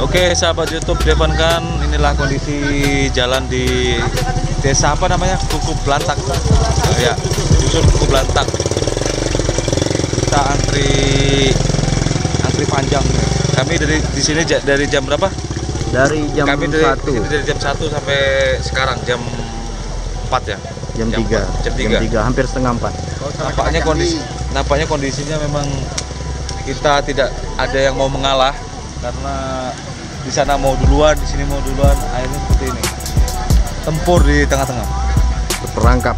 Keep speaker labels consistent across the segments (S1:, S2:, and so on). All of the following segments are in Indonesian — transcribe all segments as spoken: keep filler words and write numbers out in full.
S1: Oke sahabat YouTube Devan Kan, inilah kondisi jalan di desa apa namanya, Kuku Belantak. Oh, ya, dusun Kuku Belantak. Kita antri antri panjang. Kami dari di sini dari jam berapa?
S2: Dari jam
S1: Kami dari,
S2: satu.
S1: dari jam satu sampai sekarang jam empat ya.
S2: Jam, jam tiga.
S1: Jam tiga.
S2: Jam tiga, hampir setengah empat.
S1: Nampaknya kondisi nampaknya kondisinya memang kita tidak ada yang mau mengalah karena di sana mau duluan, di sini mau duluan, akhirnya seperti ini. Tempur di tengah-tengah.
S2: Terperangkap.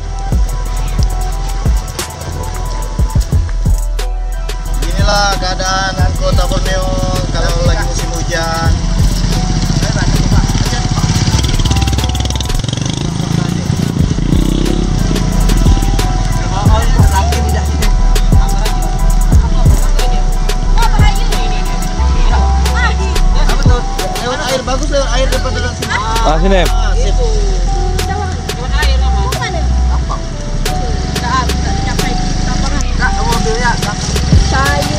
S3: Inilah keadaan Kota Borneo kalau lagi musim hujan. Bagus lewat air depan dalam sini.
S1: Ah, sini.
S3: Ah, sip.
S4: Lewat air mah. Mana? Apa? Enggak, enggak capai lapangan.
S3: Kak, mobilnya, Kak.
S4: Saya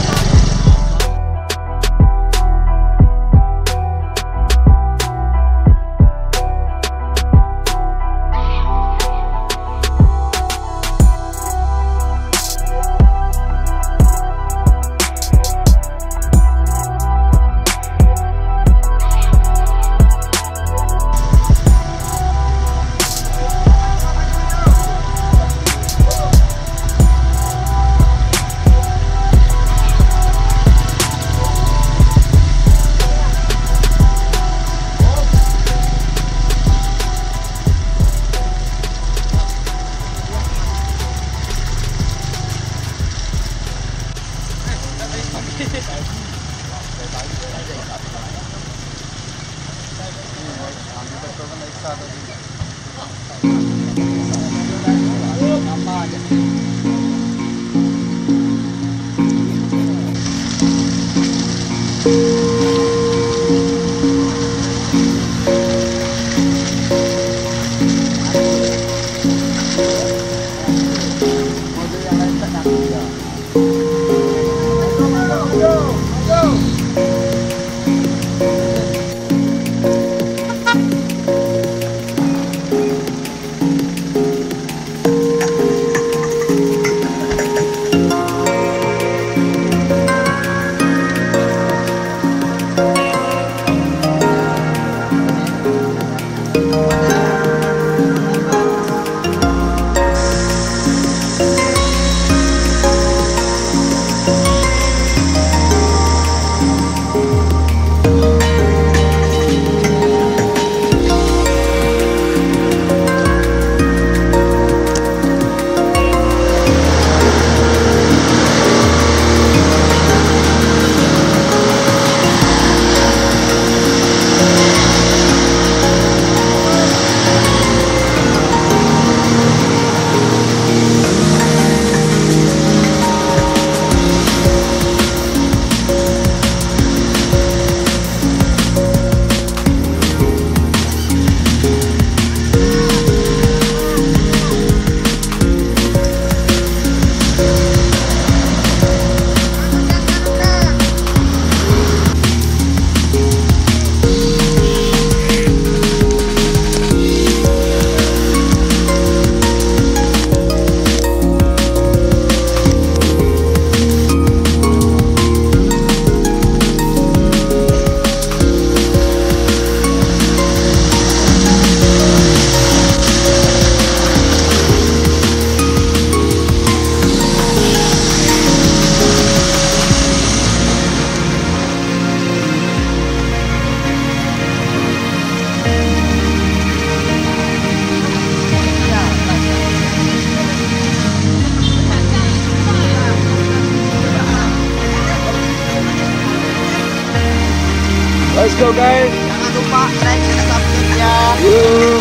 S1: Let's go guys.
S3: Jangan lupa like dan subscribe-nya.
S1: Yuk.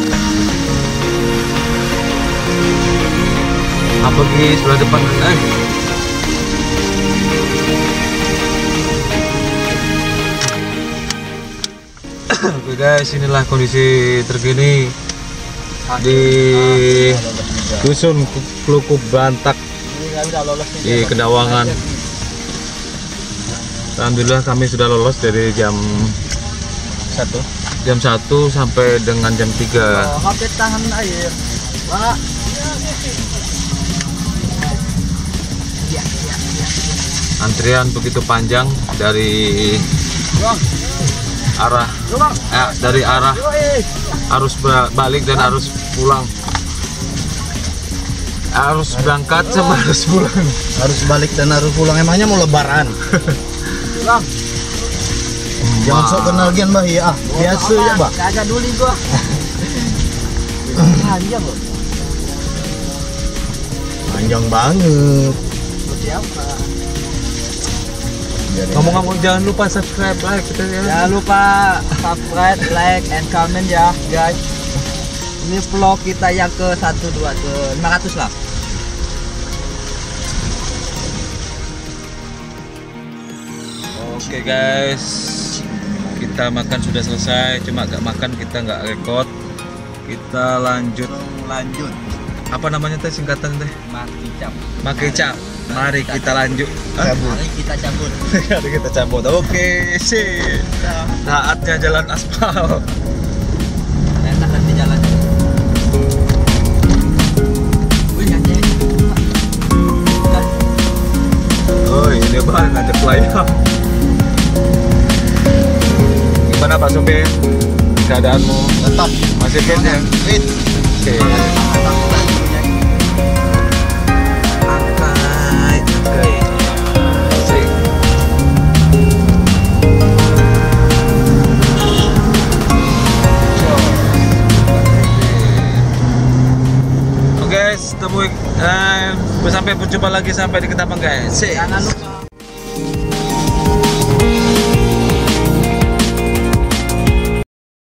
S1: Apa lagi sebelah depan kan? Oke guys, inilah kondisi terkini di dusun Kuku Belantak di Kedawangan. Alhamdulillah kami sudah lolos dari jam
S3: satu.
S1: Jam satu sampai dengan jam tiga.
S3: Oh, hampir tangan air. Pak.
S1: Antrian begitu panjang dari arah eh, dari arah arus ba- balik dan arus pulang. Arus berangkat sama arus pulang.
S3: Harus balik dan harus pulang, emangnya mau lebaran. Jangan sok kenal gian bah ya. Ah, biasa ya bah.
S4: Kagak duli gua. Panjang loh.
S3: Panjang banget.
S4: Siapa?
S1: Ngomong-ngomong jangan lupa subscribe, like kita ya.
S4: Jangan lupa subscribe, like, and comment ya guys. Ini vlog kita yang ke satu dua ke lima ratus lah.
S1: Oke guys, kita makan sudah selesai. Cuma gak makan kita nggak record. Kita lanjut.
S3: Lanjut.
S1: Apa namanya teh singkatan teh?
S4: Makicap.
S1: Makecap. Mari kita lanjut. Hah?
S3: Cabut.
S4: Mari kita cabut.
S1: Mari kita cabut. Oke, sih. Saatnya jalan aspal.
S4: Enak nanti jalannya. Wih, nyanyi.
S1: Oh, ini bahan ngajak layar. Gimana Pak Sopir? Keadaanmu?
S3: Tetap
S1: Masih fit ya?
S3: fit.
S1: Oke.
S4: Angkai, angkai.
S1: Asik. Oke guys, temui eh, sampai berjumpa lagi sampai di Ketapang guys.
S4: Jangan lupa